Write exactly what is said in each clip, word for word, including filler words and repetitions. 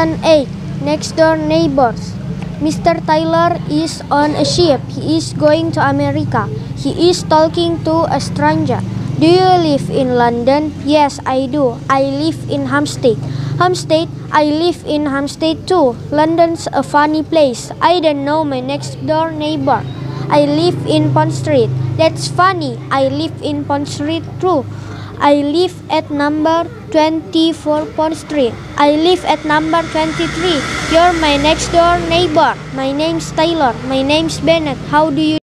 Lesson eight. Next door neighbors. Mister Tyler is on a ship. He is going to America. He is talking to a stranger. Do you live in London? Yes, I do. I live in Hampstead. Hampstead? I live in Hampstead too. London's a funny place. I don't know my next door neighbor. I live in Pond Street. That's funny. I live in Pond Street too. I live at number twenty-four Pond Street. I live at number twenty-three. You're my next door neighbor. My name's Taylor. My name's Bennett. How do you?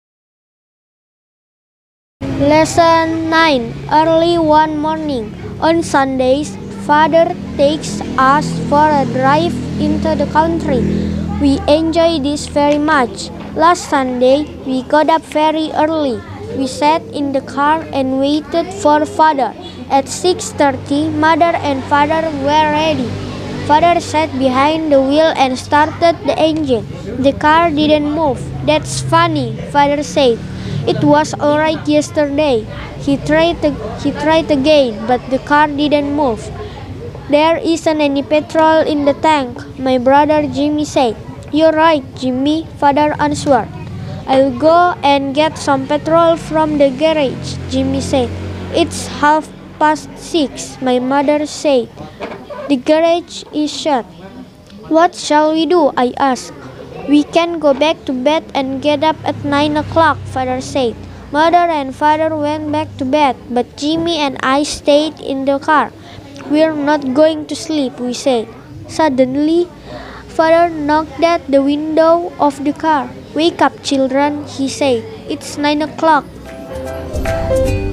Lesson nine. Early one morning. On Sundays, Father takes us for a drive into the country. We enjoy this very much. Last Sunday, we got up very early. We sat in the car and waited for Father. At six thirty, Mother and Father were ready. Father sat behind the wheel and started the engine. The car didn't move. That's funny, Father said. It was alright yesterday. He tried, to, he tried again, but the car didn't move. There isn't any petrol in the tank, my brother Jimmy said. You're right, Jimmy, Father answered. I'll go and get some petrol from the garage, Jimmy said. It's half past six, my mother said. The garage is shut. What shall we do? I asked. We can go back to bed and get up at nine o'clock, Father said. Mother and Father went back to bed, but Jimmy and I stayed in the car. We're not going to sleep, we said. Suddenly, Father knocked at the window of the car. Wake up, children, he said. It's nine o'clock.